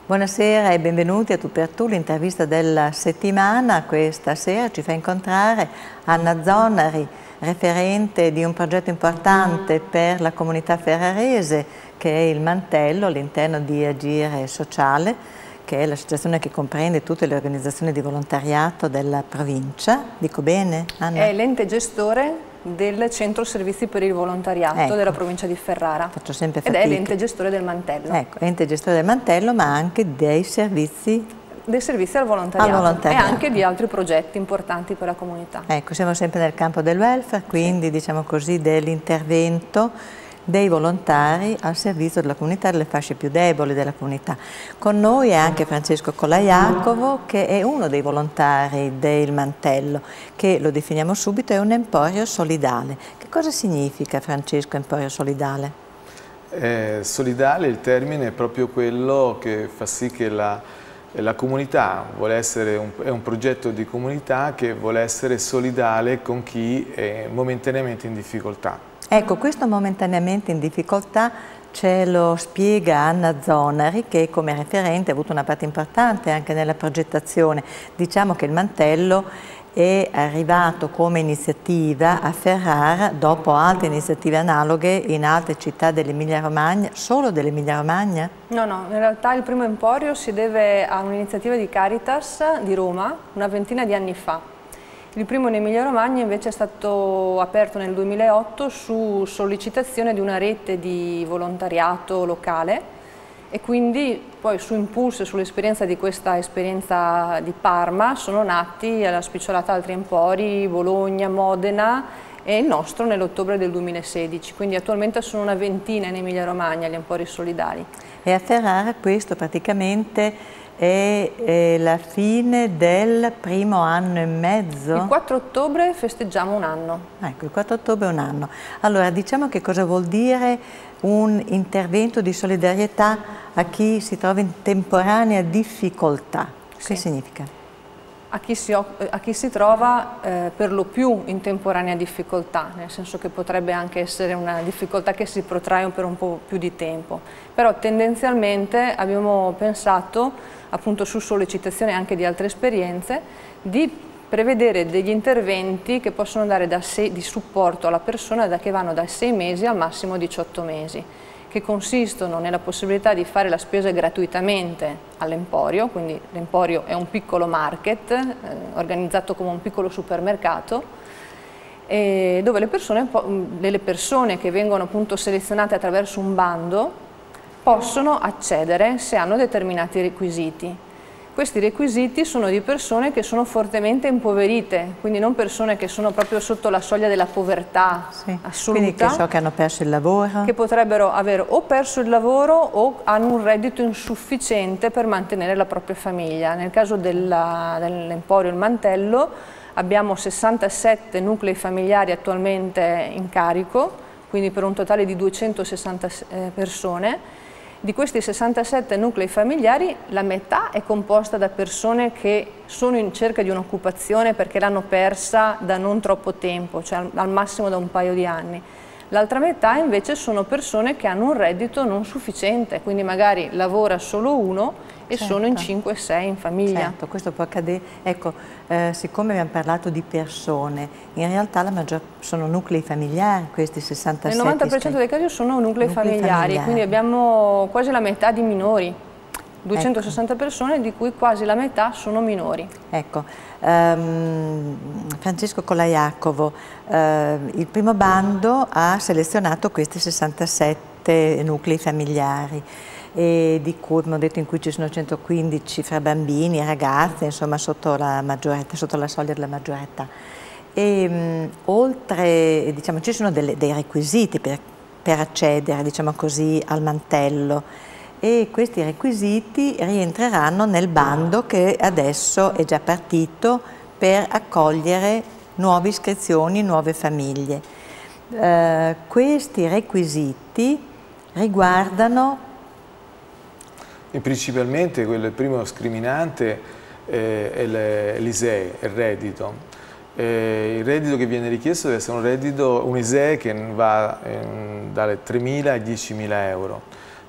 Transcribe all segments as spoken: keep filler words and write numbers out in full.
Buonasera e benvenuti a Tu per Tu, l'intervista della settimana. Questa sera ci fa incontrare Anna Zonari, referente di un progetto importante per la comunità ferrarese che è il Mantello all'interno di Agire Sociale, che è l'associazione che comprende tutte le organizzazioni di volontariato della provincia. Dico bene, Anna? È l'ente gestore del Centro Servizi per il Volontariato ecco. della provincia di Ferrara. Faccio sempre Ed fatica. è l'ente gestore del Mantello. Ecco, ente gestore del Mantello, ma anche dei servizi dei servizi al volontariato, al volontariato e anche di altri progetti importanti per la comunità. Ecco, siamo sempre nel campo del welfare, quindi sì. diciamo così dell'intervento dei volontari al servizio della comunità, delle fasce più deboli della comunità. Con noi è anche Francesco Colaiacovo, che è uno dei volontari del Mantello, che lo definiamo subito, è un emporio solidale. Che cosa significa, Francesco, emporio solidale? Eh, solidale, il termine è proprio quello che fa sì che la, la comunità vuole essere un, è un progetto di comunità che vuole essere solidale con chi è momentaneamente in difficoltà. Ecco, questo momentaneamente in difficoltà ce lo spiega Anna Zonari, che come referente ha avuto una parte importante anche nella progettazione. Diciamo che il Mantello è arrivato come iniziativa a Ferrara dopo altre iniziative analoghe in altre città dell'Emilia Romagna, solo dell'Emilia Romagna? No, no, in realtà il primo emporio si deve a un'iniziativa di Caritas di Roma una ventina di anni fa. Il primo in Emilia Romagna invece è stato aperto nel duemilaotto su sollecitazione di una rete di volontariato locale e quindi poi su impulso e sull'esperienza di questa esperienza di Parma sono nati alla spicciolata altri empori, Bologna, Modena e il nostro nell'ottobre del duemilasedici, quindi attualmente sono una ventina in Emilia Romagna gli empori solidali. E a Ferrara questo praticamente è, è la fine del primo anno e mezzo? Il quattro ottobre festeggiamo un anno. Ecco, il quattro ottobre è un anno. Allora, diciamo che cosa vuol dire un intervento di solidarietà a chi si trova in temporanea difficoltà? Sì. Che significa? A chi si, a chi si trova eh, per lo più in temporanea difficoltà, nel senso che potrebbe anche essere una difficoltà che si protrae per un po' più di tempo. Però tendenzialmente abbiamo pensato, appunto su sollecitazione anche di altre esperienze, di prevedere degli interventi che possono dare da sei, di supporto alla persona da che vanno dai sei mesi al massimo diciotto mesi, che consistono nella possibilità di fare la spesa gratuitamente all'emporio, quindi l'emporio è un piccolo market eh, organizzato come un piccolo supermercato, e dove le persone, delle persone che vengono appunto selezionate attraverso un bando possono accedere se hanno determinati requisiti. Questi requisiti sono di persone che sono fortemente impoverite, quindi non persone che sono proprio sotto la soglia della povertà sì, assoluta. Quindi che so che hanno perso il lavoro. Che potrebbero aver o perso il lavoro o hanno un reddito insufficiente per mantenere la propria famiglia. Nel caso dell'Emporio Il Mantello abbiamo sessantasette nuclei familiari attualmente in carico, quindi per un totale di duecentosessanta persone. Di questi sessantasette nuclei familiari la metà è composta da persone che sono in cerca di un'occupazione perché l'hanno persa da non troppo tempo, cioè al massimo da un paio di anni. L'altra metà invece sono persone che hanno un reddito non sufficiente, quindi magari lavora solo uno e certo. sono in cinque sei in famiglia. Certo, questo può accadere. Ecco, eh, siccome abbiamo parlato di persone, in realtà la maggior sono nuclei familiari questi sessantasette. Nel novanta per cento dei casi sono nuclei, nuclei familiari, familiari, quindi abbiamo quasi la metà di minori. duecentosessanta ecco. persone, di cui quasi la metà sono minori. Ecco, um, Francesco Colaiacovo, uh, il primo bando ha selezionato questi sessantasette nuclei familiari, e di cui abbiamo detto in cui ci sono centoquindici fra bambini e ragazze, insomma sotto la maggiore età, sotto la soglia della maggiore età. E um, oltre, diciamo, ci sono delle, dei requisiti per, per accedere, diciamo così, al Mantello, e questi requisiti rientreranno nel bando che adesso è già partito per accogliere nuove iscrizioni, nuove famiglie. Eh, questi requisiti riguardano e principalmente quello, il primo scriminante eh, è l'I S E E, il reddito. Eh, il reddito che viene richiesto deve essere un reddito, un I S E E che va eh, dalle tremila ai diecimila euro.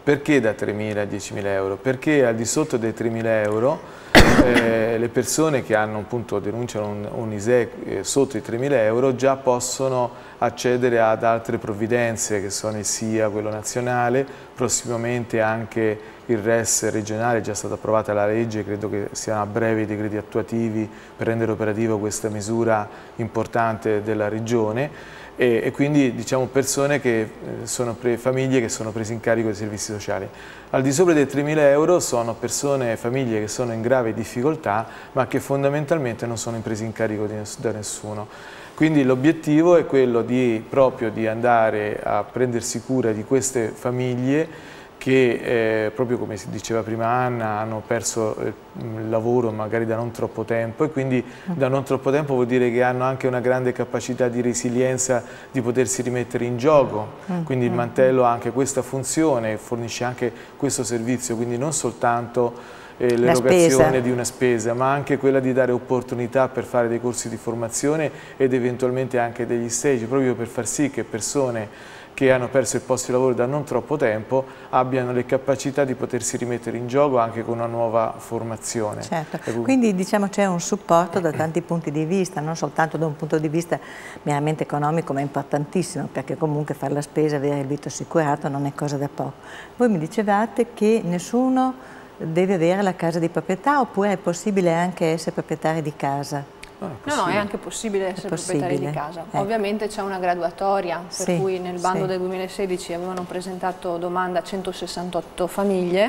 Perché da tremila a diecimila euro? Perché al di sotto dei tremila euro eh, le persone che hanno appunto denunciano un, un I S E E eh, sotto i tremila euro già possono accedere ad altre provvidenze che sono il S I A, quello nazionale, prossimamente anche il R E S regionale, è già stata approvata la legge, credo che siano a breve i decreti attuativi per rendere operativa questa misura importante della regione. E, e quindi diciamo persone che sono pre, famiglie che sono prese in carico dei servizi sociali. Al di sopra dei tremila euro sono persone, famiglie che sono in grave difficoltà ma che fondamentalmente non sono prese in carico di, da nessuno. Quindi l'obiettivo è quello di, proprio di andare a prendersi cura di queste famiglie che eh, proprio come si diceva prima Anna hanno perso eh, il lavoro magari da non troppo tempo e quindi da non troppo tempo vuol dire che hanno anche una grande capacità di resilienza di potersi rimettere in gioco, quindi il mantello ha anche questa funzione, fornisce anche questo servizio, quindi non soltanto eh, l'erogazione di una spesa ma anche quella di dare opportunità per fare dei corsi di formazione ed eventualmente anche degli stage proprio per far sì che persone che hanno perso il posto di lavoro da non troppo tempo abbiano le capacità di potersi rimettere in gioco anche con una nuova formazione. Certo, quindi diciamo c'è un supporto da tanti punti di vista, non soltanto da un punto di vista meramente economico ma importantissimo perché comunque fare la spesa, avere il vitto assicurato non è cosa da poco. Voi mi dicevate che nessuno deve avere la casa di proprietà oppure è possibile anche essere proprietari di casa? No, no, è anche possibile essere proprietari di casa. Ecco. Ovviamente c'è una graduatoria, per sì, cui nel bando sì. del duemilasedici avevano presentato domanda centosessantotto famiglie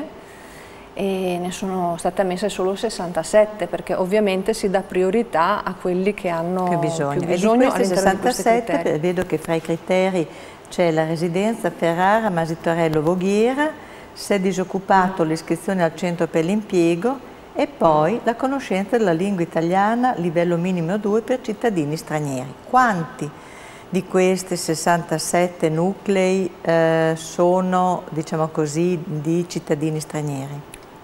e ne sono state ammesse solo sessantasette, perché ovviamente si dà priorità a quelli che hanno più bisogno. Più bisogno e di sessantasette vedo che fra i criteri c'è la residenza Ferrara, Masitorello, Voghiera, se è disoccupato l'iscrizione al centro per l'impiego e poi la conoscenza della lingua italiana livello minimo due per cittadini stranieri. Quanti di questi sessantasette nuclei eh, sono, diciamo così, di cittadini stranieri?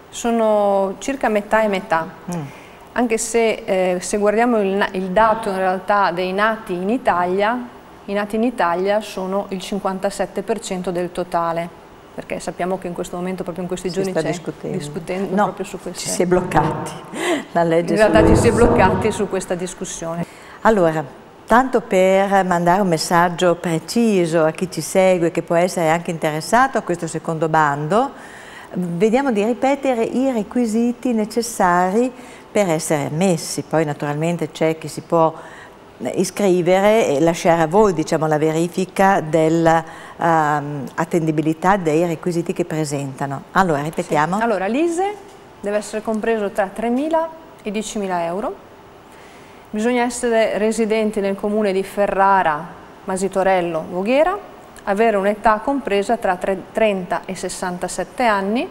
Sono circa metà e metà, mm. anche se, eh, se guardiamo il, il dato in realtà dei nati in Italia, i nati in Italia sono il cinquantasette per cento del totale. Perché sappiamo che in questo momento, proprio in questi si giorni, c'è discutendo, discutendo no, proprio su questo. Ci si è bloccati. La legge in realtà ci si è bloccati su questa discussione. Allora, tanto per mandare un messaggio preciso a chi ci segue, che può essere anche interessato a questo secondo bando, vediamo di ripetere i requisiti necessari per essere ammessi. Poi naturalmente c'è chi si può iscrivere e lasciare a voi, diciamo, la verifica dell'attendibilità um, dei requisiti che presentano. Allora, ripetiamo. Sì. Allora, l'I S E E deve essere compreso tra tremila e diecimila euro, bisogna essere residenti nel comune di Ferrara, Masitorello, Voghera, avere un'età compresa tra trenta e sessantasette anni,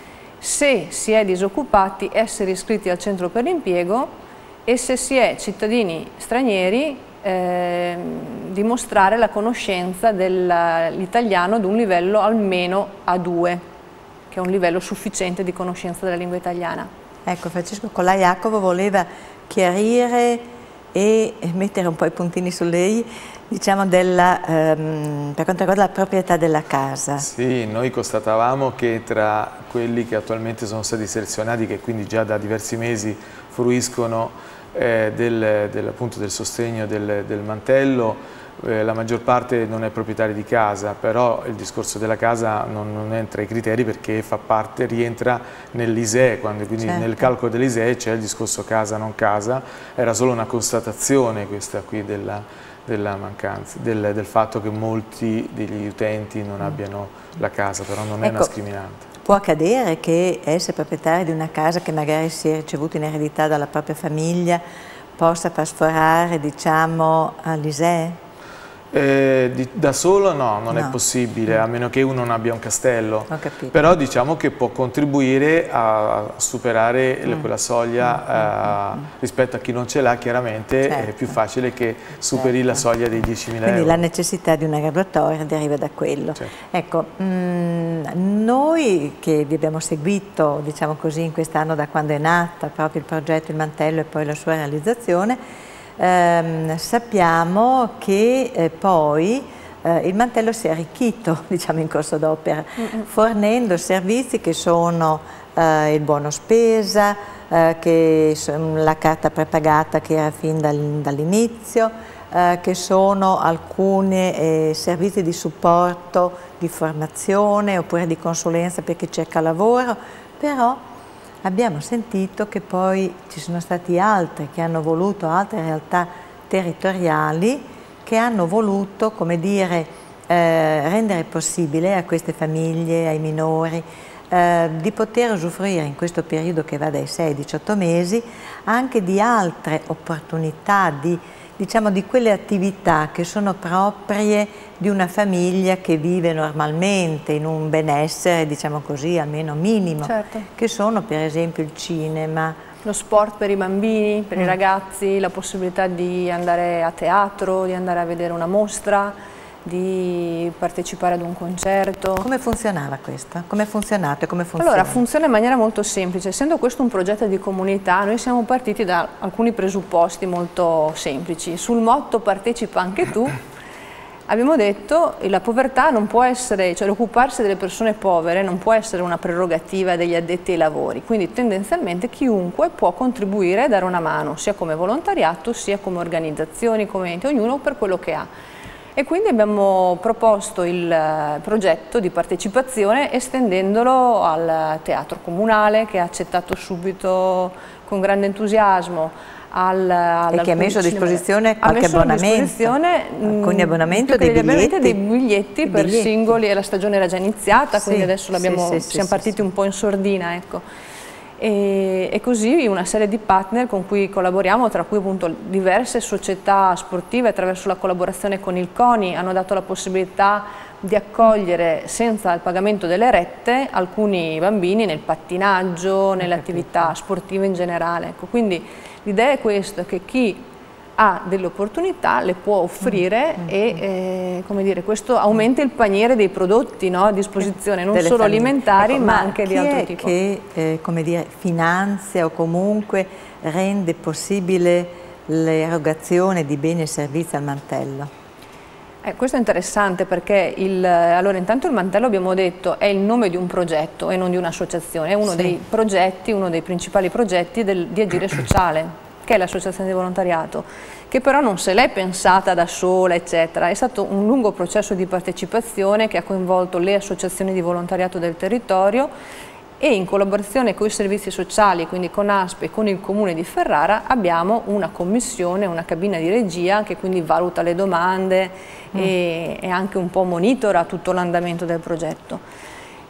se si è disoccupati essere iscritti al centro per l'impiego e se si è cittadini stranieri eh, dimostrare la conoscenza dell'italiano ad un livello almeno A due, che è un livello sufficiente di conoscenza della lingua italiana. Ecco, Francesco Colaiacovo voleva chiarire e mettere un po' i puntini su lei, diciamo, della, ehm, per quanto riguarda la proprietà della casa. Sì, noi constatavamo che tra quelli che attualmente sono stati selezionati, che quindi già da diversi mesi fruiscono eh, del, del, appunto del sostegno del, del mantello, eh, la maggior parte non è proprietaria di casa, però il discorso della casa non, non entra ai criteri perché fa parte, rientra nell'I S E E, quando, quindi certo. nel calcolo dell'I S E E c'è il discorso casa non casa, era solo una constatazione questa qui della, della mancanza, del, del fatto che molti degli utenti non abbiano la casa, però non è ecco. una scriminante. Può accadere che essere proprietari di una casa che magari si è ricevuta in eredità dalla propria famiglia possa far sforare, diciamo, all'I S E E? Eh, di, da solo no, non no. è possibile, a meno che uno non abbia un castello, però diciamo che può contribuire a superare mm. quella soglia mm. eh, rispetto a chi non ce l'ha. Chiaramente certo. è più facile che superi certo. la soglia dei diecimila euro. Quindi la necessità di una graduatoria deriva da quello. Certo. Ecco, mh, noi che vi abbiamo seguito, diciamo così, in quest'anno da quando è nata proprio il progetto Il Mantello e poi la sua realizzazione, ehm, sappiamo che eh, poi Eh, eh, il mantello si è arricchito, diciamo, in corso d'opera, mm-hmm. fornendo servizi che sono eh, il buono spesa, eh, che la carta prepagata che era fin dal, dall'inizio, eh, che sono alcuni eh, servizi di supporto, di formazione oppure di consulenza per chi cerca lavoro, però abbiamo sentito che poi ci sono stati altri che hanno voluto, altre realtà territoriali che hanno voluto, come dire, eh, rendere possibile a queste famiglie, ai minori, eh, di poter usufruire in questo periodo che va dai sei ai diciotto mesi anche di altre opportunità, di, diciamo, di quelle attività che sono proprie di una famiglia che vive normalmente in un benessere, diciamo così, almeno minimo, certo. che sono per esempio il cinema, lo sport per i bambini, per mm. i ragazzi, la possibilità di andare a teatro, di andare a vedere una mostra, di partecipare ad un concerto. Come funzionava questo? Come è funzionato e come funziona? Allora, funziona in maniera molto semplice. Essendo questo un progetto di comunità, noi siamo partiti da alcuni presupposti molto semplici. Sul motto "partecipa anche tu", abbiamo detto che la povertà non può essere, cioè l'occuparsi delle persone povere non può essere una prerogativa degli addetti ai lavori, quindi tendenzialmente chiunque può contribuire e dare una mano, sia come volontariato, sia come organizzazioni, come enti, ognuno per quello che ha. E quindi abbiamo proposto il progetto di partecipazione estendendolo al teatro comunale, che ha accettato subito con grande entusiasmo. Al, al, e che ha messo a disposizione qualche abbonamento, alcuni abbonamenti, dei biglietti, dei biglietti per biglietti. singoli, e la stagione era già iniziata, quindi sì, adesso sì, sì, siamo sì, partiti sì. un po' in sordina, ecco. E, e così una serie di partner con cui collaboriamo, tra cui appunto diverse società sportive, attraverso la collaborazione con il CONI hanno dato la possibilità di accogliere senza il pagamento delle rette alcuni bambini nel pattinaggio, nelle attività sportive in generale, ecco. Quindi l'idea è questa, che chi ha delle opportunità le può offrire mm, mm, e eh, come dire, questo aumenta il paniere dei prodotti, no, a disposizione, non solo famiglie. alimentari, ecco, ma, ma anche di altro tipo. Chi è che eh, come dire, finanzia o comunque rende possibile l'erogazione di beni e servizi al mantello? Eh, questo è interessante perché il, allora, intanto il mantello, abbiamo detto, è il nome di un progetto e non di un'associazione, è uno sì. dei progetti, uno dei principali progetti del, di Agire Sociale, che è l'associazione di volontariato, che però non se l'è pensata da sola, eccetera. È stato un lungo processo di partecipazione che ha coinvolto le associazioni di volontariato del territorio e in collaborazione con i servizi sociali, quindi con A S P e con il Comune di Ferrara, abbiamo una commissione, una cabina di regia che quindi valuta le domande mm. e, e anche un po' monitora tutto l'andamento del progetto.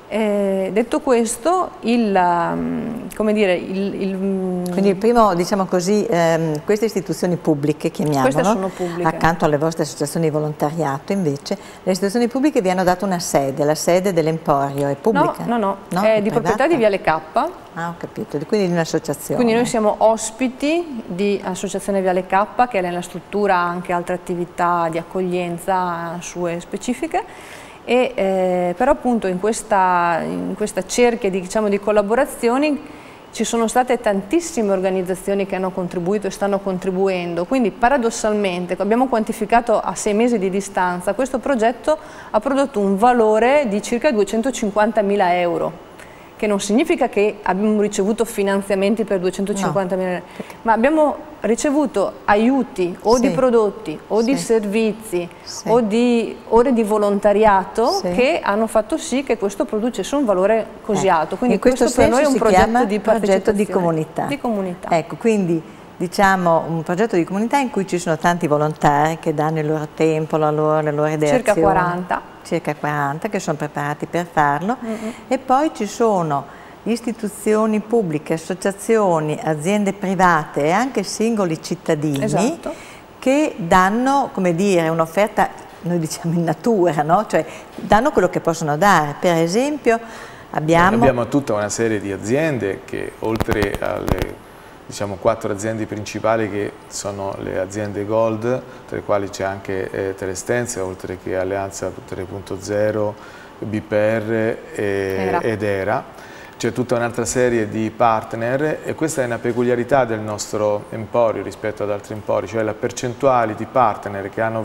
Eh, detto questo, il, um, come dire, il, il, quindi il primo, diciamo così, ehm, queste istituzioni pubbliche, chiamiamolo, accanto alle vostre associazioni di volontariato, invece, le istituzioni pubbliche vi hanno dato una sede, la sede dell'Emporio è pubblica? No, no, no, no? è, è di proprietà di Viale K. Ah, ho capito, quindi di un'associazione. Quindi noi siamo ospiti di Associazione Viale K, che nella struttura ha anche altre attività di accoglienza sue specifiche. E, eh, però appunto in questa, in questa cerchia di, diciamo, di collaborazioni ci sono state tantissime organizzazioni che hanno contribuito e stanno contribuendo, quindi paradossalmente abbiamo quantificato a sei mesi di distanza, questo progetto ha prodotto un valore di circa duecentocinquantamila euro, che non significa che abbiamo ricevuto finanziamenti per duecentocinquantamila euro, no. ma abbiamo ricevuto aiuti o sì. di prodotti o sì. di servizi sì. o di ore di volontariato sì. che hanno fatto sì che questo producesse un valore così eh. alto. Quindi in questo, questo per noi è un progetto di progetto di comunità. di comunità. Ecco, quindi diciamo un progetto di comunità in cui ci sono tanti volontari che danno il loro tempo, la loro, le loro ideazioni. Circa quaranta. Circa quaranta che sono preparati per farlo mm-hmm. e poi ci sono istituzioni pubbliche, associazioni, aziende private e anche singoli cittadini esatto. che danno, come dire, un'offerta, noi diciamo in natura, no? Cioè danno quello che possono dare. Per esempio abbiamo... abbiamo tutta una serie di aziende che oltre alle diciamo quattro aziende principali che sono le aziende Gold, tra le quali c'è anche eh, Telestenza, oltre che Alleanza tre punto zero, B P R e, Era. ed Era. C'è tutta un'altra serie di partner e questa è una peculiarità del nostro emporio rispetto ad altri empori, cioè la percentuale di partner che hanno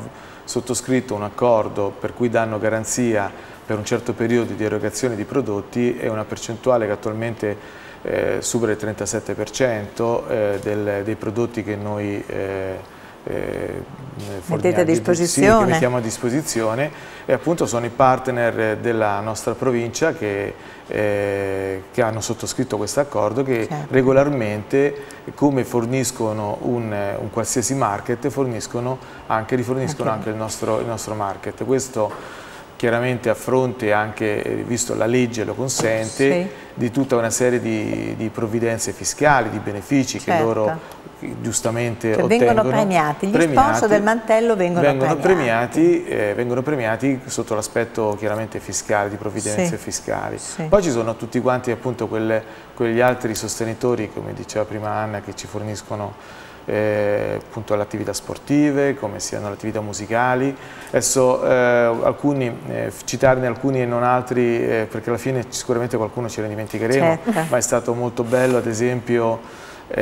sottoscritto un accordo per cui danno garanzia per un certo periodo di erogazione di prodotti e una percentuale che attualmente eh, supera il trentasette per cento eh, del, dei prodotti che noi eh, Eh, mettete a disposizione. Sì, che mettiamo a disposizione, e appunto sono i partner della nostra provincia che, eh, che hanno sottoscritto questo accordo, che certo. regolarmente, come forniscono un, un qualsiasi market, forniscono anche, riforniscono okay. anche il nostro, il nostro market. Questo chiaramente a fronte anche, visto la legge lo consente, sì. di tutta una serie di, di provvidenze fiscali, di benefici certo. che loro giustamente cioè, ottengono. Vengono premiati, gli premiati, sponsor del mantello vengono, vengono premiati. premiati, eh, vengono premiati sotto l'aspetto chiaramente fiscale, di provvidenze sì. fiscali. Sì. Poi ci sono tutti quanti appunto quelle, quegli altri sostenitori, come diceva prima Anna, che ci forniscono Eh, appunto le attività sportive, come siano le attività musicali. Adesso eh, alcuni, eh, citarne alcuni e non altri, eh, perché alla fine sicuramente qualcuno ce ne dimenticheremo, certo. ma è stato molto bello, ad esempio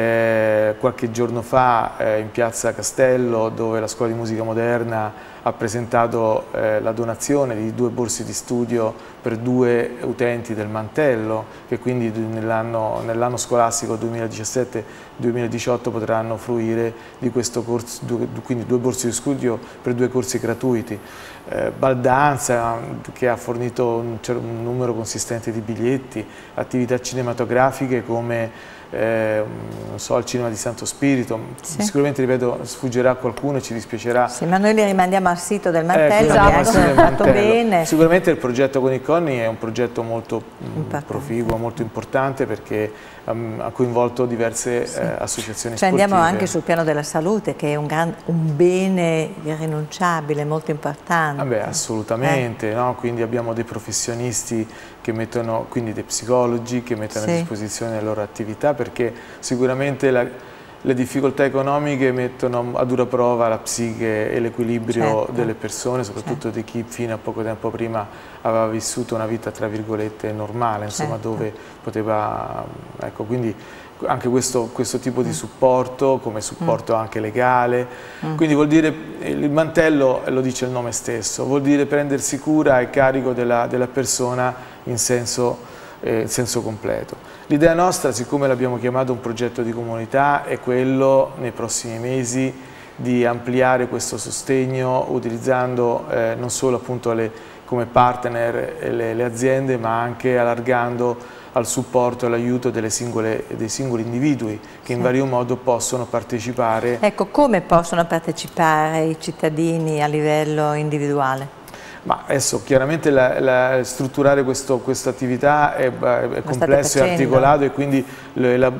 eh, qualche giorno fa eh, in piazza Castello, dove la Scuola di Musica Moderna ha presentato eh, la donazione di due borse di studio per due utenti del mantello, che quindi nell'anno nell scolastico duemiladiciassette duemiladiciotto potranno fruire di questo corso, due, quindi due borse di studio per due corsi gratuiti. Eh, Baldanza, che ha fornito un, un numero consistente di biglietti, attività cinematografiche come Eh, non so, il cinema di Santo Spirito, sì. sicuramente, ripeto, sfuggerà a qualcuno e ci dispiacerà. Sì, ma noi li rimandiamo al sito del mantello, eh, che è fatto bene. Sicuramente il progetto con i Conni è un progetto molto mh, proficuo, molto importante, perché um, ha coinvolto diverse sì. eh, associazioni cioè, sportive. Andiamo anche sul piano della salute, che è un, gran, un bene irrinunciabile, molto importante. Vabbè, assolutamente, eh. no? Quindi abbiamo dei professionisti che mettono, quindi dei psicologi che mettono sì. a disposizione le loro attività, perché sicuramente la, le difficoltà economiche mettono a dura prova la psiche e l'equilibrio certo. delle persone, soprattutto certo. di chi fino a poco tempo prima aveva vissuto una vita tra virgolette normale, insomma, certo. dove poteva, ecco, quindi anche questo, questo tipo di supporto, come supporto mm. anche legale, mm. quindi vuol dire, il mantello, lo dice il nome stesso, vuol dire prendersi cura e carico della, della persona in senso, eh, in senso completo. L'idea nostra, siccome l'abbiamo chiamato un progetto di comunità, è quello nei prossimi mesi di ampliare questo sostegno utilizzando eh, non solo appunto le, come partner le, le aziende, ma anche allargando al supporto e all'aiuto dei singoli individui che sì. in vario modo possono partecipare. Ecco, come possono partecipare i cittadini a livello individuale? Ma adesso chiaramente la, la, strutturare questa attività è, è complesso e articolato, e quindi le, la,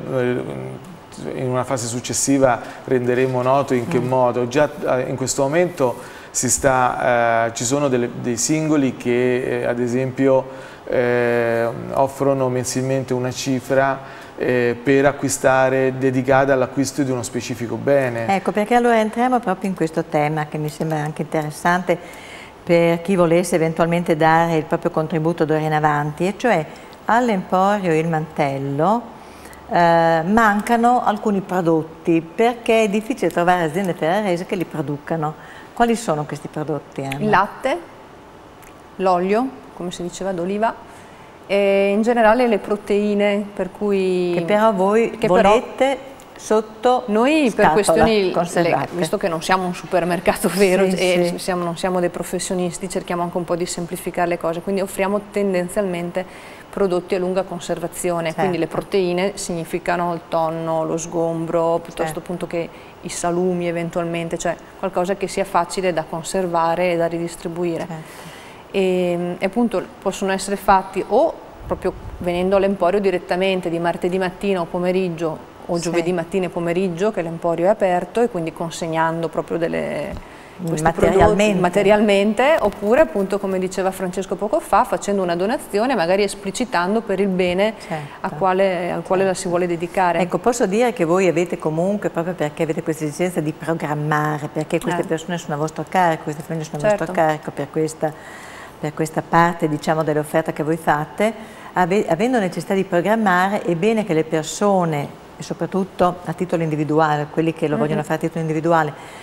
in una fase successiva renderemo noto in che mm. modo. Già in questo momento si sta, eh, ci sono delle, dei singoli che eh, ad esempio Eh, offrono mensilmente una cifra eh, per acquistare, dedicata all'acquisto di uno specifico bene. Ecco, perché allora entriamo proprio in questo tema che mi sembra anche interessante per chi volesse eventualmente dare il proprio contributo d'ora in avanti, e cioè all'Emporio Il Mantello eh, mancano alcuni prodotti, perché è difficile trovare aziende ferraresi che li producano. Quali sono questi prodotti, Anna? Il latte, l'olio, come si diceva, d'oliva, e in generale le proteine, per cui... Che però voi che volete però sotto noi scatola, per questioni, conservate. Visto che non siamo un supermercato vero sì, e sì. Siamo, non siamo dei professionisti, cerchiamo anche un po' di semplificare le cose, quindi offriamo tendenzialmente prodotti a lunga conservazione, certo. quindi le proteine significano il tonno, lo sgombro, piuttosto certo. appunto che i salumi eventualmente, cioè qualcosa che sia facile da conservare e da ridistribuire. Certo. E, e appunto possono essere fatti o proprio venendo all'Emporio direttamente di martedì mattina o pomeriggio o sì. giovedì mattina e pomeriggio, che l'Emporio è aperto, e quindi consegnando proprio delle materialmente. Prodotti, materialmente, oppure appunto come diceva Francesco poco fa, facendo una donazione, magari esplicitando per il bene certo. a quale, al quale certo. la si vuole dedicare. Ecco, posso dire che voi avete comunque, proprio perché avete questa esigenza di programmare, perché queste eh. persone sono a vostro carico, queste famiglie sono certo. a vostro carico per questa, per questa parte, diciamo, dell'offerta che voi fate, ave, avendo necessità di programmare, è bene che le persone, e soprattutto a titolo individuale, quelli che lo mm-hmm. vogliono fare a titolo individuale,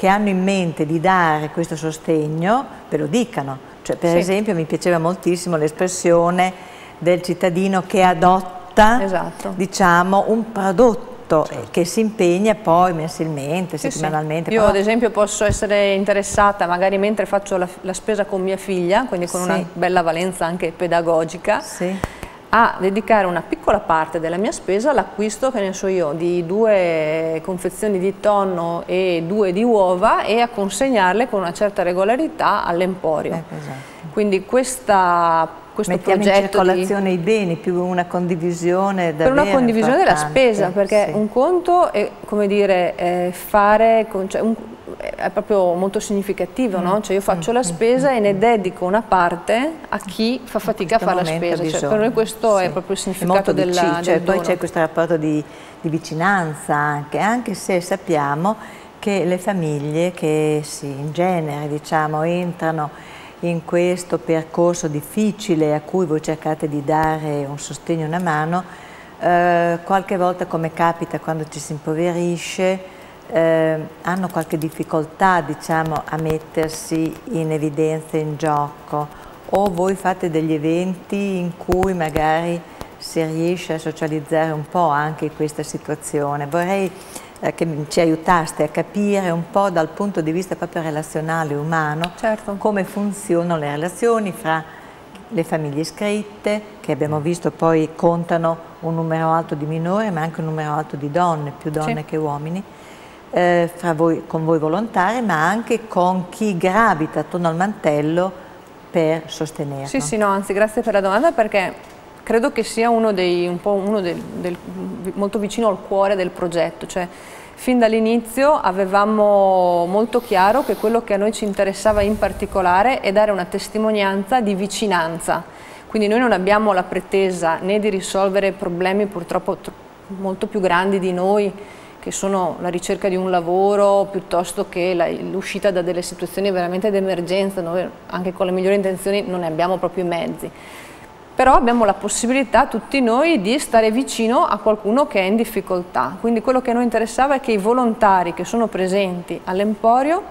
che hanno in mente di dare questo sostegno ve lo dicano. Cioè, per sì. esempio mi piaceva moltissimo l'espressione del cittadino che adotta esatto. diciamo, un prodotto certo. che si impegna poi mensilmente, sì, settimanalmente. Sì. Io però... ad esempio posso essere interessata magari mentre faccio la, la spesa con mia figlia, quindi con sì. una bella valenza anche pedagogica, sì. a dedicare una piccola parte della mia spesa all'acquisto, che ne so io, di due confezioni di tonno e due di uova e a consegnarle con una certa regolarità all'Emporio. Eh, esatto. Quindi questa, questo Mettiamo progetto in circolazione di... i beni, più una condivisione davvero per una condivisione importante. della spesa, perché sì. un conto è, come dire, è fare, cioè un, è proprio molto significativo, mm. no? Cioè io faccio mm. la spesa mm. e ne dedico una parte a chi fa fatica a fare la spesa, cioè, per noi questo sì. è proprio il significato della, del cioè, dono. Poi c'è questo rapporto di, di vicinanza anche, anche se sappiamo che le famiglie che sì, in genere diciamo, entrano in questo percorso difficile a cui voi cercate di dare un sostegno, una mano, eh, qualche volta, come capita quando ci si impoverisce, eh, hanno qualche difficoltà diciamo, a mettersi in evidenza, in gioco, o voi fate degli eventi in cui magari si riesce a socializzare un po' anche questa situazione. Vorrei che ci aiutaste a capire un po' dal punto di vista proprio relazionale, umano, certo. come funzionano le relazioni fra le famiglie iscritte, che abbiamo visto poi contano un numero alto di minori, ma anche un numero alto di donne, più donne sì. che uomini, eh, fra voi, con voi volontari, ma anche con chi gravita attorno al mantello per sostenerlo. Sì, sì, no, anzi, grazie per la domanda, perché credo che sia uno dei, un po' uno del, del, molto vicino al cuore del progetto, cioè fin dall'inizio avevamo molto chiaro che quello che a noi ci interessava in particolare è dare una testimonianza di vicinanza, quindi noi non abbiamo la pretesa né di risolvere problemi purtroppo molto più grandi di noi, che sono la ricerca di un lavoro piuttosto che l'uscita da delle situazioni veramente d'emergenza, dove anche con le migliori intenzioni non ne abbiamo proprio i mezzi. Però abbiamo la possibilità tutti noi di stare vicino a qualcuno che è in difficoltà, quindi quello che a noi interessava è che i volontari che sono presenti all'Emporio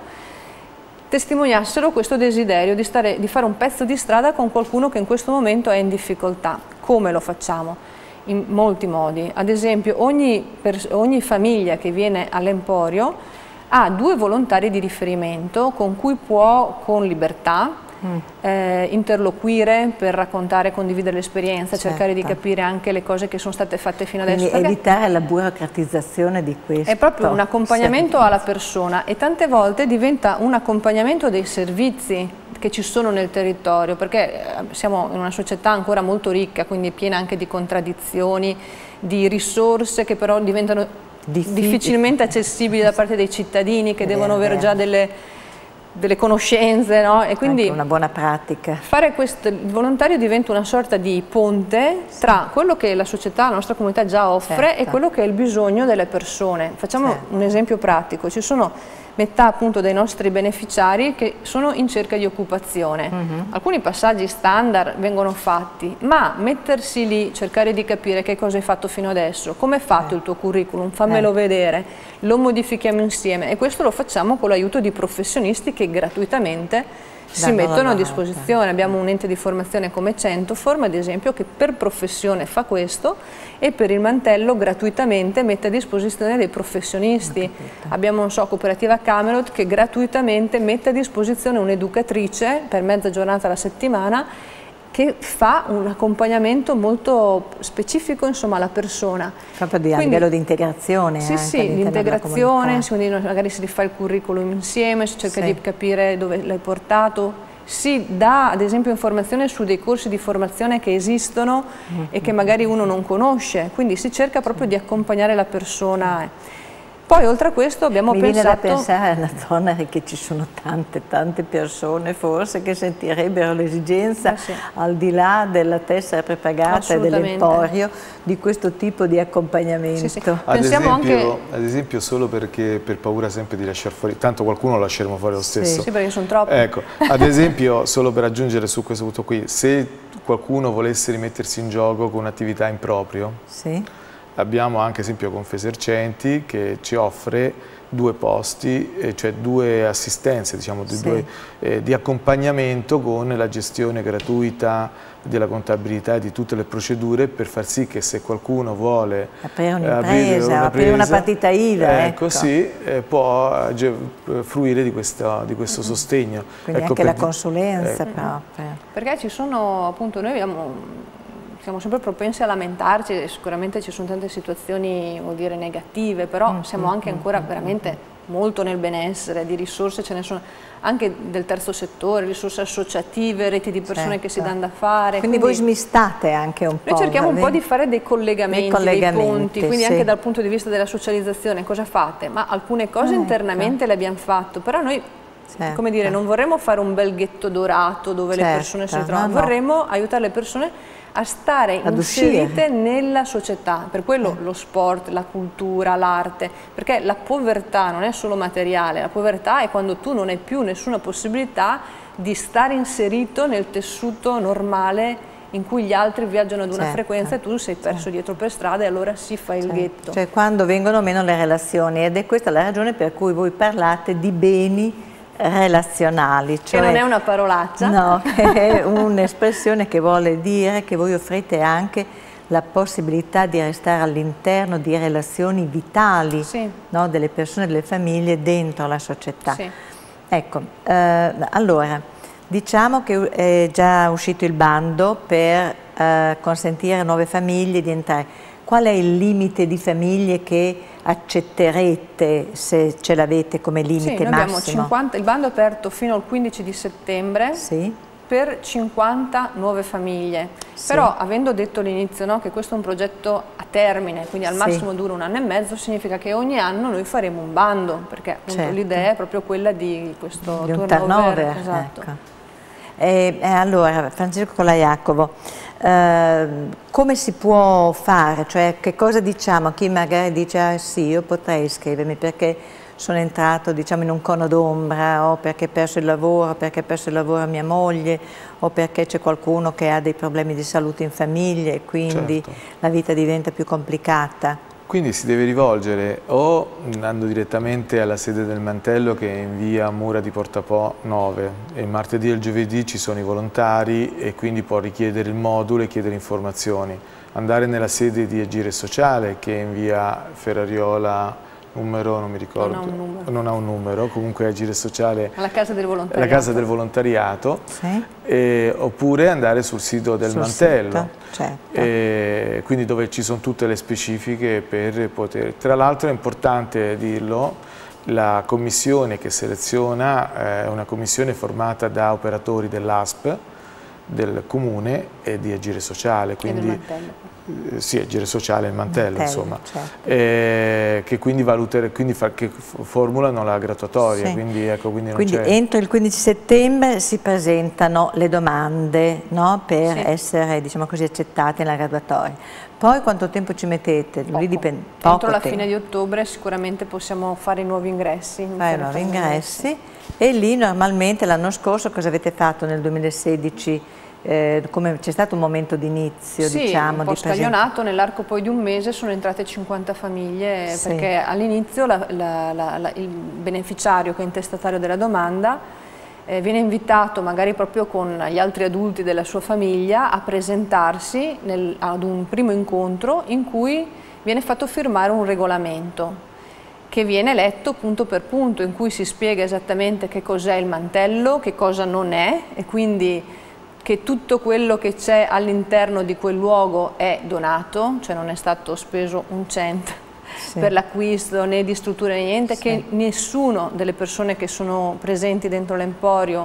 testimoniassero questo desiderio di, stare, di fare un pezzo di strada con qualcuno che in questo momento è in difficoltà. Come lo facciamo? In molti modi. Ad esempio ogni, ogni famiglia che viene all'Emporio ha due volontari di riferimento con cui può con libertà Mm. Eh, interloquire per raccontare e condividere l'esperienza, certo. cercare di capire anche le cose che sono state fatte fino Quindi adesso. Evitare la burocratizzazione di questo. È proprio un accompagnamento servizio. alla persona, e tante volte diventa un accompagnamento dei servizi che ci sono nel territorio, perché siamo in una società ancora molto ricca, quindi piena anche di contraddizioni, di risorse che però diventano Difficile. difficilmente accessibili da parte dei cittadini, che è devono avere già delle delle conoscenze, no? E quindi anche una buona pratica. Fare questo, il volontario diventa una sorta di ponte sì. tra quello che la società, la nostra comunità già offre certo. e quello che è il bisogno delle persone. Facciamo certo. un esempio pratico: ci sono metà appunto dei nostri beneficiari che sono in cerca di occupazione. Mm-hmm. Alcuni passaggi standard vengono fatti, ma mettersi lì, cercare di capire che cosa hai fatto fino adesso, come è fatto eh. il tuo curriculum, fammelo eh. vedere, lo modifichiamo insieme, e questo lo facciamo con l'aiuto di professionisti che gratuitamente si mettono a disposizione. Abbiamo un ente di formazione come Centoform, ad esempio, che per professione fa questo, e per il mantello gratuitamente mette a disposizione dei professionisti. Abbiamo, non so, Cooperativa Camelot, che gratuitamente mette a disposizione un'educatrice per mezza giornata alla settimana, che fa un accompagnamento molto specifico, insomma, alla persona. Proprio di, a livello di integrazione. Sì, sì, di integrazione, magari si rifà il curriculum insieme, si cerca sì. di capire dove l'hai portato, si dà ad esempio informazione su dei corsi di formazione che esistono mm-hmm. e che magari uno non conosce, quindi si cerca proprio di accompagnare la persona. Poi oltre a questo abbiamo Mi pensato... Mi viene da pensare alla zona che ci sono tante, tante persone forse che sentirebbero l'esigenza, eh sì. al di là della tessera prepagata e dell'Emporio, di questo tipo di accompagnamento. Sì, sì. Ad, esempio, anche... ad esempio solo perché per paura sempre di lasciare fuori, tanto qualcuno lo lasceremo fuori lo stesso. Sì, sì, perché sono troppi. Ecco, ad esempio, solo per aggiungere su questo punto qui, se qualcuno volesse rimettersi in gioco con un'attività in proprio, sì. abbiamo anche esempio Confesercenti che ci offre due posti, eh, cioè due assistenze, diciamo, di, sì. due, eh, di accompagnamento con la gestione gratuita della contabilità e di tutte le procedure, per far sì che se qualcuno vuole aprire un'impresa, aprire una partita I V A, eh, ecco. così eh, può fruire di questo, di questo sostegno. Quindi ecco, anche per la consulenza eh. proprio. Perché ci sono, appunto, noi abbiamo, siamo sempre propensi a lamentarci, sicuramente ci sono tante situazioni, vuol dire, negative, però mm, siamo anche ancora mm, veramente mm. molto nel benessere, di risorse ce ne sono anche del terzo settore, risorse associative, reti di persone certo. che si danno da fare. Quindi, quindi voi smistate anche un po'. Noi cerchiamo un dei, po' di fare dei collegamenti, dei, collegamenti, dei ponti, quindi sì. anche dal punto di vista della socializzazione, cosa fate? Ma alcune cose ah, internamente ecco. le abbiamo fatto, però noi, certo. come dire, non vorremmo fare un bel ghetto dorato dove certo. le persone si trovano, no, no. vorremmo aiutare le persone a stare Ad inserite uscire. nella società, per quello eh. lo sport, la cultura, l'arte, perché la povertà non è solo materiale, la povertà è quando tu non hai più nessuna possibilità di stare inserito nel tessuto normale in cui gli altri viaggiano ad una certo. frequenza e tu sei perso certo. dietro per strada e allora si fa il certo. ghetto. Cioè quando vengono meno le relazioni, ed è questa la ragione per cui voi parlate di beni relazionali, cioè, che non è una parolaccia, no, è un'espressione che vuole dire che voi offrite anche la possibilità di restare all'interno di relazioni vitali sì. no, delle persone, delle famiglie dentro la società. Sì. Ecco, eh, allora, diciamo che è già uscito il bando per eh, consentire a nuove famiglie di entrare. Qual è il limite di famiglie che accetterete se ce l'avete come limite sì, noi massimo? Abbiamo cinquanta, il bando è aperto fino al quindici di settembre sì. per cinquanta nuove famiglie, sì. però avendo detto all'inizio no, che questo è un progetto a termine, quindi al massimo sì. dura un anno e mezzo, significa che ogni anno noi faremo un bando, perché certo. l'idea è proprio quella di questo di un turnover. turnover Esatto. Ecco. E, e allora, Francesco Colaiacovo, eh, come si può fare? Cioè, che cosa diciamo a chi magari dice ah sì, io potrei iscrivermi perché sono entrato diciamo, in un cono d'ombra o perché ho perso il lavoro, perché ha perso il lavoro a mia moglie o perché c'è qualcuno che ha dei problemi di salute in famiglia e quindi certo. la vita diventa più complicata. Quindi si deve rivolgere o andando direttamente alla sede del mantello che è in via Mura di Portapo nove e il martedì e il giovedì ci sono i volontari e quindi può richiedere il modulo e chiedere informazioni. Andare nella sede di Agire Sociale che è in via Ferrariola numero, non mi ricordo, non ha un numero, non ha un numero comunque Agire Sociale alla Casa del Volontariato, la casa del volontariato sì. eh, oppure andare sul sito del sul mantello sito, certo. eh, quindi dove ci sono tutte le specifiche per poter, tra l'altro è importante dirlo, la commissione che seleziona è una commissione formata da operatori dell'A S P, del Comune e di Agire Sociale, quindi sì, Agire Sociale e il mantello, mantello insomma, certo. eh, che quindi, valutare, quindi fa, che formulano la graduatoria. Sì. Quindi, ecco, quindi, quindi entro il quindici settembre si presentano le domande no, per sì. essere diciamo così, accettate nella graduatoria. Poi quanto tempo ci mettete? Poco. Dipende, poco entro la tempo. fine di ottobre sicuramente possiamo fare nuovi ingressi. Fare nuovi ingressi e lì normalmente l'anno scorso cosa avete fatto nel duemilasedici? Eh, come c'è stato un momento di inizio, sì, diciamo, un po' di scaglionato, nell'arco poi di un mese sono entrate cinquanta famiglie sì. perché all'inizio il beneficiario che è intestatario della domanda eh, viene invitato magari proprio con gli altri adulti della sua famiglia a presentarsi nel, ad un primo incontro in cui viene fatto firmare un regolamento che viene letto punto per punto, in cui si spiega esattamente che cos'è il mantello, che cosa non è e quindi che tutto quello che c'è all'interno di quel luogo è donato, cioè non è stato speso un cento sì. per l'acquisto né di strutture né niente, sì. che nessuno delle persone che sono presenti dentro l'emporio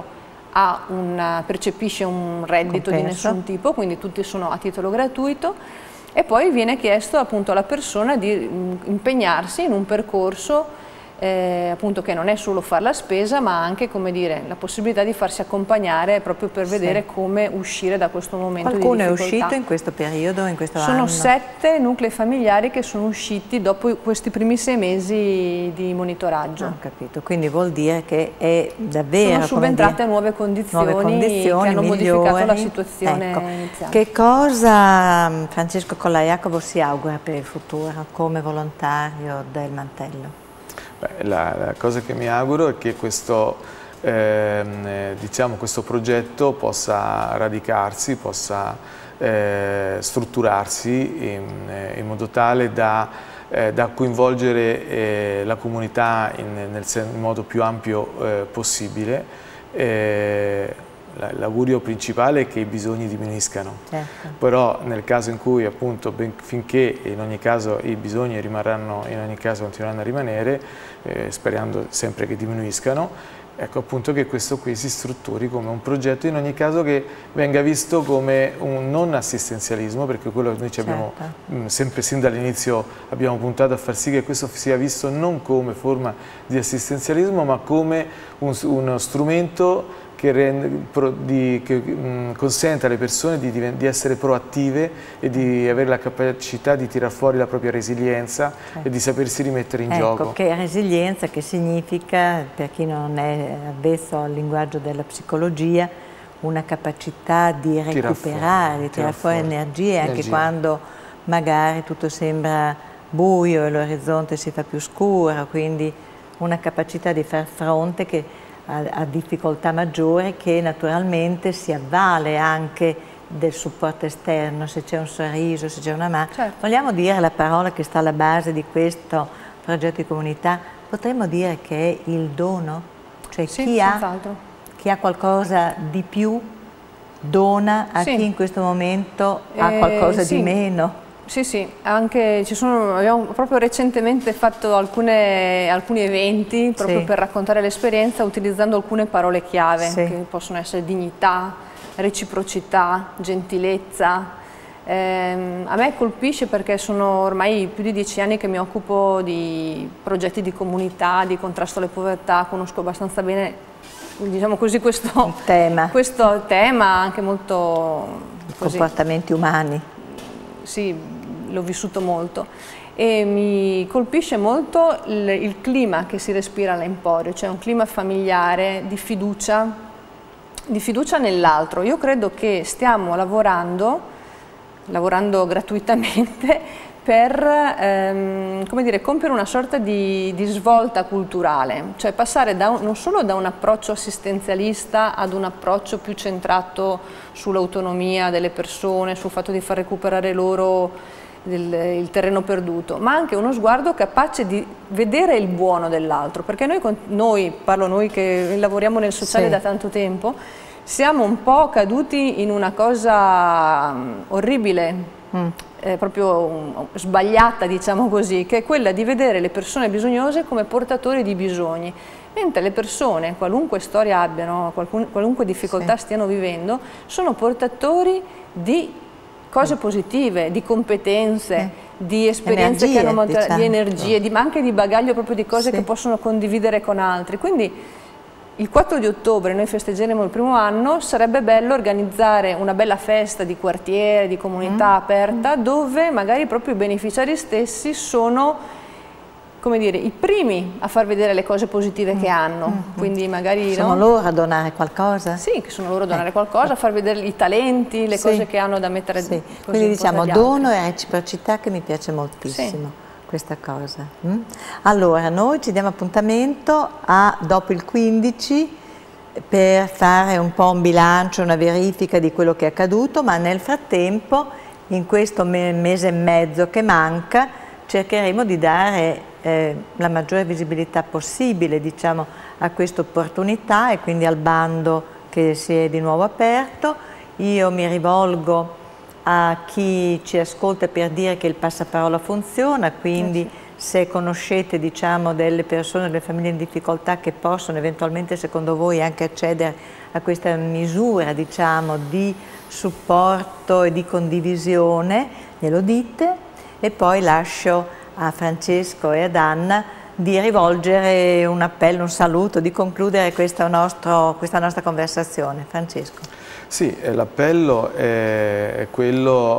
percepisce un reddito Compenso. di nessun tipo, quindi tutti sono a titolo gratuito e poi viene chiesto appunto alla persona di impegnarsi in un percorso Eh, appunto che non è solo fare la spesa ma anche come dire, la possibilità di farsi accompagnare proprio per vedere sì. come uscire da questo momento Qualcuno di difficoltà. Qualcuno è uscito in questo periodo, in questo sono anno? sette nuclei familiari che sono usciti dopo questi primi sei mesi di monitoraggio. Ho capito, quindi vuol dire che è davvero sono subentrate dire, nuove, condizioni nuove condizioni che hanno migliori. modificato la situazione ecco. iniziale. Che cosa Francesco Colaiacovo si augura per il futuro come volontario del mantello? Beh, la, la cosa che mi auguro è che questo, eh, diciamo, questo progetto possa radicarsi, possa eh, strutturarsi in, in modo tale da, eh, da coinvolgere eh, la comunità in, nel, in modo più ampio eh, possibile. Eh, L'augurio principale è che i bisogni diminuiscano, certo. Però nel caso in cui appunto ben, finché in ogni caso i bisogni rimarranno, in ogni caso continueranno a rimanere, eh, sperando sempre che diminuiscano, ecco appunto che questo qui si strutturi come un progetto, in ogni caso che venga visto come un non assistenzialismo, perché quello che noi ci abbiamo, certo. mh, sempre sin dall'inizio abbiamo puntato a far sì che questo sia visto non come forma di assistenzialismo, ma come un, uno strumento che, rende, pro, di, che mh, consente alle persone di, di essere proattive e di avere la capacità di tirar fuori la propria resilienza, certo. E di sapersi rimettere in ecco, gioco. Che resilienza che significa, per chi non è avvezzo al linguaggio della psicologia, una capacità di recuperare, di tirare fuori, fuori energie, anche energia. Quando magari tutto sembra buio e l'orizzonte si fa più scuro, quindi una capacità di far fronte che a difficoltà maggiori, che naturalmente si avvale anche del supporto esterno, se c'è un sorriso, se c'è una mano. Certo. Vogliamo dire la parola che sta alla base di questo progetto di comunità? Potremmo dire che è il dono? Cioè sì, chi, ha, chi ha qualcosa di più dona a sì. chi in questo momento eh, ha qualcosa sì. di meno? Sì, sì, anche ci sono, abbiamo proprio recentemente fatto alcune, alcuni eventi proprio sì. per raccontare l'esperienza utilizzando alcune parole chiave sì. che possono essere dignità, reciprocità, gentilezza. Eh, a me colpisce perché sono ormai più di dieci anni che mi occupo di progetti di comunità, di contrasto alle povertà, conosco abbastanza bene, diciamo così, questo tema, questo tema anche molto... Così. Comportamenti umani. Sì, l'ho vissuto molto e mi colpisce molto il, il clima che si respira all'Emporio, cioè un clima familiare, di fiducia, di fiducia nell'altro. Io credo che stiamo lavorando, lavorando gratuitamente per ehm, come dire, compiere una sorta di, di svolta culturale, cioè passare da un, non solo da un approccio assistenzialista ad un approccio più centrato sull'autonomia delle persone, sul fatto di far recuperare loro del, il terreno perduto, ma anche uno sguardo capace di vedere il buono dell'altro, perché noi, noi, parlo noi che lavoriamo nel sociale sì. da tanto tempo, siamo un po' caduti in una cosa orribile, mm. eh, proprio um, sbagliata, diciamo così, che è quella di vedere le persone bisognose come portatori di bisogni, mentre le persone, qualunque storia abbiano, qualcun, qualunque difficoltà sì. stiano vivendo, sono portatori di cose positive, di competenze, eh. di esperienze energie, che hanno molto, diciamo. di energie, di, ma anche di bagaglio proprio di cose sì. che possono condividere con altri. Quindi il quattro di ottobre noi festeggeremo il primo anno, sarebbe bello organizzare una bella festa di quartiere, di comunità mm. aperta, dove magari proprio i beneficiari stessi sono, come dire, i primi a far vedere le cose positive mm. che hanno, mm. quindi magari sono no? loro a donare qualcosa? Sì, che sono loro a donare eh. qualcosa, a far vedere i talenti, le sì. cose che hanno da mettere sì. quindi diciamo dono e reciprocità, che mi piace moltissimo sì. questa cosa. Mm? Allora, noi ci diamo appuntamento a dopo il quindici per fare un po' un bilancio, una verifica di quello che è accaduto, ma nel frattempo, in questo mese e mezzo che manca, cercheremo di dare eh, la maggiore visibilità possibile, diciamo, a questa opportunità e quindi al bando che si è di nuovo aperto. Io mi rivolgo a chi ci ascolta per dire che il passaparola funziona, quindi eh sì. se conoscete, diciamo, delle persone, delle famiglie in difficoltà che possono eventualmente, secondo voi, anche accedere a questa misura, diciamo, di supporto e di condivisione, glielo dite. E poi lascio a Francesco e ad Anna di rivolgere un appello, un saluto, di concludere questo nostro, questa nostra conversazione. Francesco. Sì, l'appello è quello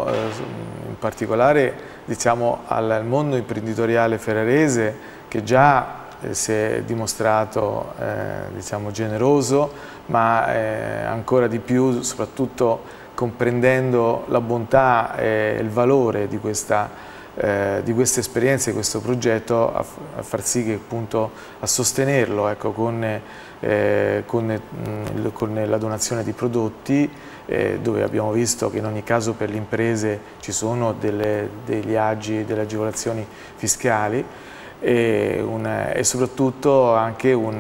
in particolare, diciamo, al mondo imprenditoriale ferrarese, che già si è dimostrato eh, diciamo, generoso, ma eh, ancora di più, soprattutto comprendendo la bontà e il valore di questa eh, di queste esperienze, di questo progetto, a, a far sì che appunto a sostenerlo, ecco, con, eh, con, mh, con la donazione di prodotti, eh, dove abbiamo visto che in ogni caso per le imprese ci sono delle, degli agi, delle agevolazioni fiscali, e, un, e soprattutto anche un,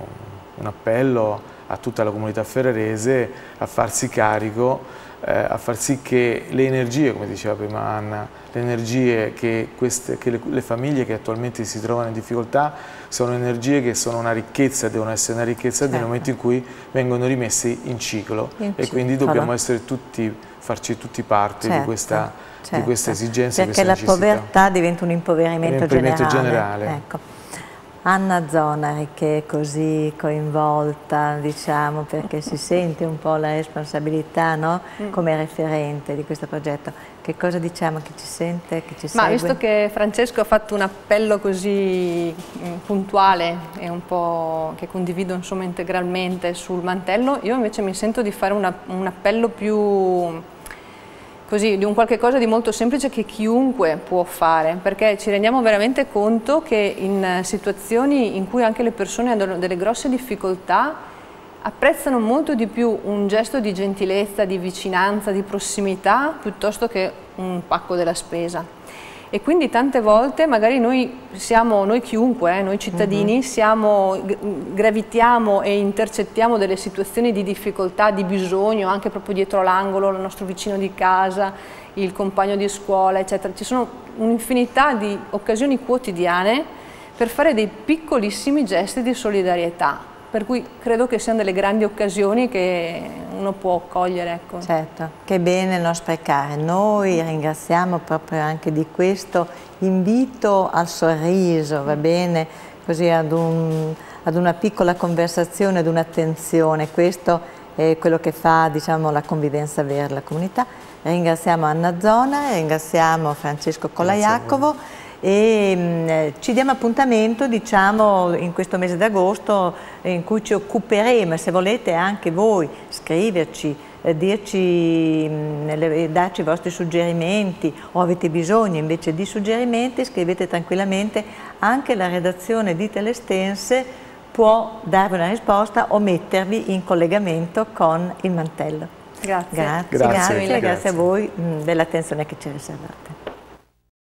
un appello a tutta la comunità ferrarese a farsi carico, eh, a far sì che le energie, come diceva prima Anna, le energie che, queste, che le, le famiglie che attualmente si trovano in difficoltà sono energie che sono una ricchezza, devono essere una ricchezza, certo, nel momento in cui vengono rimessi in ciclo, in e quindi ciclo. Dobbiamo essere tutti, farci tutti parte, certo, di questa, certo, di questa esigenza. Perché la povertà diventa un impoverimento, un impoverimento generale. generale. Ecco. Anna Zonari, che è così coinvolta, diciamo, perché si sente un po' la responsabilità, no? Come referente di questo progetto, che cosa diciamo, chi ci sente, chi ci segue? Ma visto che Francesco ha fatto un appello così puntuale e un po' che condivido insomma integralmente sul mantello, io invece mi sento di fare una, un appello più così, di un qualche cosa di molto semplice che chiunque può fare, perché ci rendiamo veramente conto che in situazioni in cui anche le persone hanno delle grosse difficoltà apprezzano molto di più un gesto di gentilezza, di vicinanza, di prossimità, piuttosto che un pacco della spesa. E quindi tante volte magari noi siamo, noi chiunque, eh, noi cittadini, uh-huh. siamo, gravitiamo e intercettiamo delle situazioni di difficoltà, di bisogno, anche proprio dietro l'angolo, il nostro vicino di casa, il compagno di scuola, eccetera. Ci sono un'infinità di occasioni quotidiane per fare dei piccolissimi gesti di solidarietà. Per cui credo che siano delle grandi occasioni che uno può cogliere. Ecco. Certo, che bene non sprecare. Noi ringraziamo proprio anche di questo invito al sorriso, va bene? Così ad, un, ad una piccola conversazione, ad un'attenzione. Questo è quello che fa, diciamo, la convivenza vera, la comunità. Ringraziamo Anna Zonari, ringraziamo Francesco Colaiacovo. E mh, ci diamo appuntamento, diciamo, in questo mese d'agosto in cui ci occuperemo, se volete anche voi scriverci, eh, dirci, mh, darci i vostri suggerimenti, o avete bisogno invece di suggerimenti, scrivete tranquillamente, anche la redazione di Telestense può darvi una risposta o mettervi in collegamento con il mantello. Grazie. Grazie, grazie, grazie, grazie. grazie a voi mh, dell'attenzione che ci riservate.